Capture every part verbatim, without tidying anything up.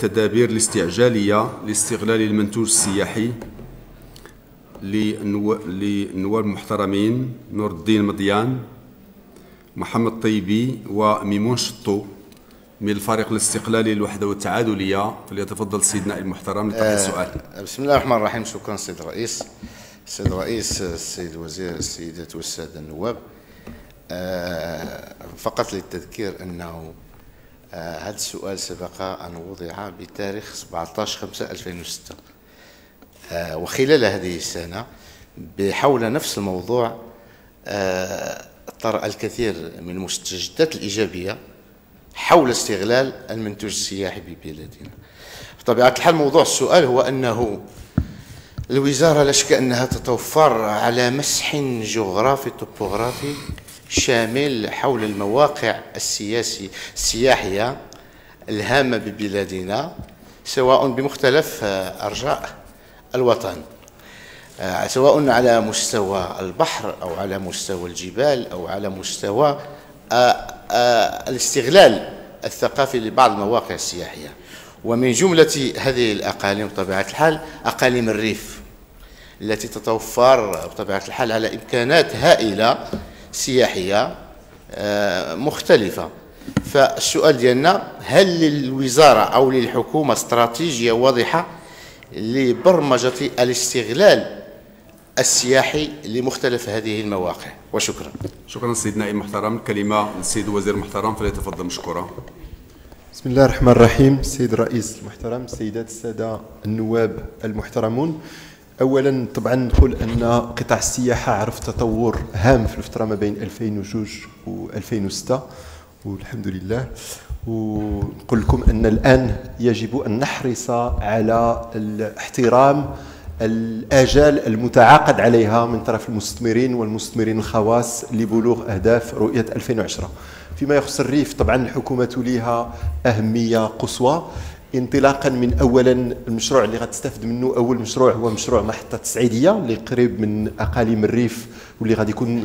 التدابير الاستعجالية لاستغلال المنتوج السياحي للنواب المحترمين نور الدين مضيان، محمد طيبي وميمون شطو من الفريق الاستقلالي للوحدة والتعادلية. فليتفضل سيدنا المحترم لطرح السؤال. بسم الله الرحمن الرحيم. شكرا سيد الرئيس. السيد الرئيس، السيد الوزير، السيدات والسادة النواب، فقط للتذكير أنه هذا السؤال سبق أن وضع بتاريخ سبعة عشر خمسة ألفين وستة، وخلال هذه السنة بحول نفس الموضوع طرأ الكثير من المستجدات الإيجابية حول استغلال المنتوج السياحي ببلادنا. بطبيعة الحال موضوع السؤال هو أنه الوزارة لا شك أنها تتوفر على مسح جغرافي توبوغرافي شامل حول المواقع السياسي السياحية الهامة ببلادنا، سواء بمختلف أرجاء الوطن، سواء على مستوى البحر أو على مستوى الجبال أو على مستوى الاستغلال الثقافي لبعض المواقع السياحية. ومن جملة هذه الأقاليم بطبيعة الحال أقاليم الريف التي تتوفر بطبيعة الحال على إمكانات هائلة سياحية مختلفة. فالسؤال ديالنا، هل للوزارة أو للحكومة استراتيجية واضحة لبرمجة الاستغلال السياحي لمختلف هذه المواقع؟ وشكرا. شكرا سيد النائب المحترم. الكلمة للسيد الوزير المحترم، فليتفضل مشكورا. بسم الله الرحمن الرحيم. السيد الرئيس المحترم، السيدات السادة النواب المحترمون، اولا طبعا نقول ان قطاع السياحه عرف تطور هام في الفتره ما بين ألفين واثنين و ألفين وستة، والحمد لله. ونقول لكم ان الان يجب ان نحرص على احترام الاجال المتعاقد عليها من طرف المستثمرين والمستثمرين الخواص لبلوغ اهداف رؤيه ألفين وعشرة. فيما يخص الريف طبعا الحكومه لها اهميه قصوى، انطلاقا من اولا المشروع اللي غتستافد منه. اول مشروع هو مشروع محطه السعيديه اللي قريب من اقاليم الريف، واللي غادي يكون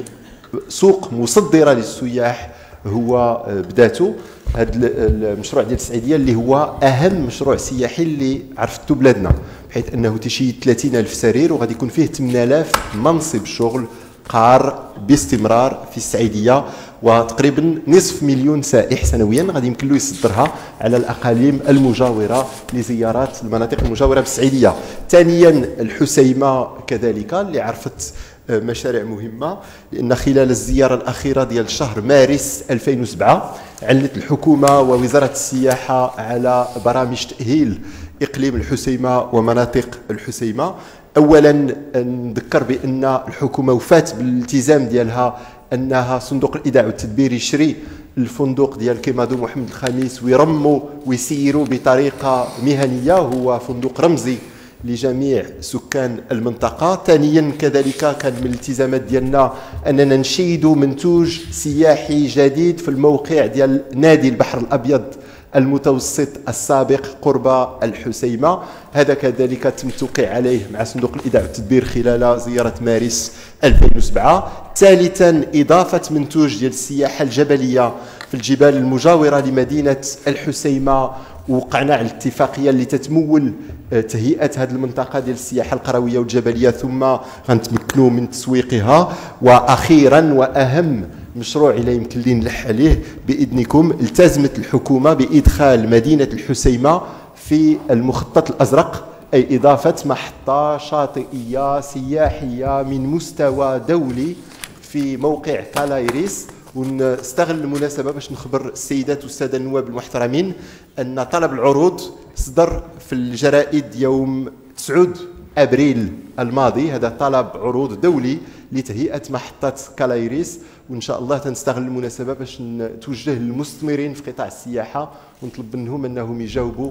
سوق مصدره للسياح هو بداته. هذا المشروع ديال السعيديه اللي هو اهم مشروع سياحي اللي عرفتو بلادنا، بحيث انه تيشيد ثلاثين ألف سرير وغادي يكون فيه ثمانية آلاف منصب شغل قار باستمرار في السعيديه، وتقريبا نصف مليون سائح سنويا غادي يمكن له يصدرها على الاقاليم المجاوره لزيارات المناطق المجاوره بالسعيديه. ثانيا الحسيمه كذلك اللي عرفت مشاريع مهمه، لان خلال الزياره الاخيره ديال شهر مارس ألفين وسبعة علت الحكومه ووزاره السياحه على برامج تاهيل اقليم الحسيمه ومناطق الحسيمه. اولا نذكر بان الحكومه وفات بالالتزام ديالها انها صندوق الايداع والتدبير يشري الفندق ديال كيمادو محمد الخامس ويرموا ويسيروا بطريقه مهنيه، هو فندق رمزي لجميع سكان المنطقه. ثانيا كذلك كان من الالتزامات ديالنا اننا نشيدوا منتوج سياحي جديد في الموقع ديال نادي البحر الابيض المتوسط السابق قرب الحسيمه. هذا كذلك تم التوقيع عليه مع صندوق الايداع والتدبير خلال زياره مارس ألفين وسبعة. ثالثا اضافه منتوج ديال السياحه الجبليه في الجبال المجاوره لمدينه الحسيمه، وقعنا على الاتفاقيه اللي تتمول تهيئه هذه المنطقه ديال السياحه القرويه والجبليه، ثم غنتمكنوا من تسويقها. واخيرا واهم مشروع الى يمكن لي نلح عليه باذنكم، التزمت الحكومه بادخال مدينه الحسيمه في المخطط الازرق، اي اضافه محطه شاطئيه سياحيه من مستوى دولي في موقع كالايريس. ونستغل المناسبه باش نخبر السيدات والساده النواب المحترمين ان طلب العروض صدر في الجرائد يوم تسعة ابريل الماضي. هذا طلب عروض دولي لتهيئه محطه كالايريس، وان شاء الله تنستغل المناسبه باش نتوجه للمستثمرين في قطاع السياحه ونطلب منهم انهم يجاوبوا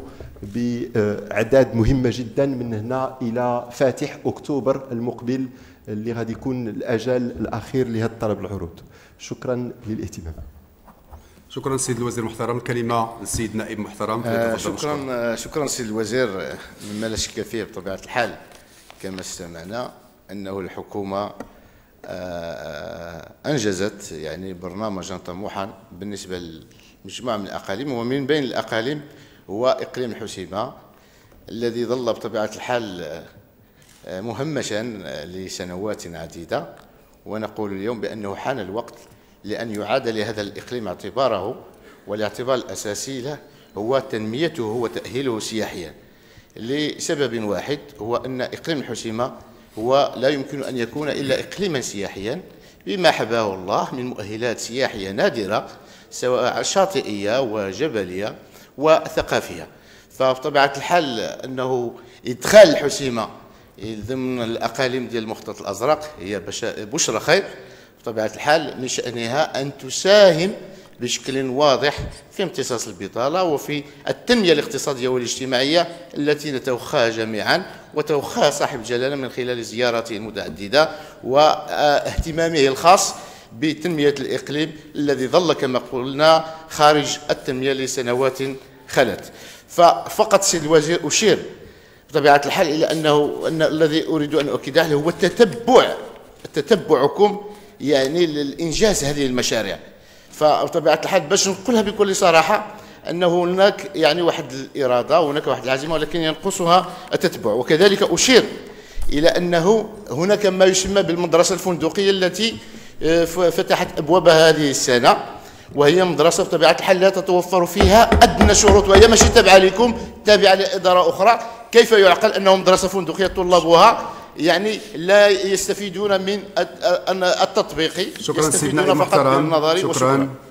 باعداد مهمه جدا من هنا الى فاتح اكتوبر المقبل اللي غادي يكون الاجل الاخير لهذا الطلب العروض. شكرا للاهتمام. شكرا سيد الوزير المحترم. الكلمه للسيد النائب المحترم. آه شكرا شكرا سيد الوزير. مما لا شك فيه بطبيعه الحال كما استمعنا انه الحكومه انجزت يعني برنامجا طموحا بالنسبه لمجموعه من الاقاليم، ومن بين الاقاليم هو إقليم الحسيمة الذي ظل بطبيعة الحال مهمشا لسنوات عديدة، ونقول اليوم بأنه حان الوقت لأن يعاد لهذا الإقليم اعتباره، والاعتبار الأساسي له هو تنميته وتأهيله سياحيا، لسبب واحد، هو أن إقليم الحسيمة هو لا يمكن أن يكون إلا إقليما سياحيا بما حباه الله من مؤهلات سياحية نادرة سواء شاطئية وجبلية وثقافية. فبطبيعة الحال أنه إدخال الحسيمة ضمن الأقاليم ديال المخطط الأزرق هي بشرى خير بطبيعة الحال، من شأنها أن تساهم بشكل واضح في امتصاص البطالة وفي التنمية الاقتصادية والاجتماعية التي نتوخاها جميعا، وتوخاها صاحب الجلالة من خلال زياراته المتعددة واهتمامه الخاص بتنمية الإقليم الذي ظل كما قلنا خارج التنمية لسنوات خلت. ففقط سيد الوزير أشير بطبيعة الحال إلى أنه أن الذي أريد أن أؤكد عليه هو التتبع تتبعكم يعني للإنجاز هذه المشاريع. فبطبيعة الحال باش نقولها بكل صراحة أنه هناك يعني واحد الإرادة وهناك واحد العزيمة، ولكن ينقصها التتبع. وكذلك أشير إلى أنه هناك ما يسمى بالمدرسة الفندقية التي فتحت أبوابها هذه السنة، وهي مدرسة بطبيعة الحال لا تتوفر فيها أدنى شروط، وهي ماشي تابعة لكم، تابعة لإدارة أخرى. كيف يعقل أنه مدرسة فندقية طلابها يعني لا يستفيدون من التطبيقي، شكرا يستفيدون فقط من النظري؟ شكرا.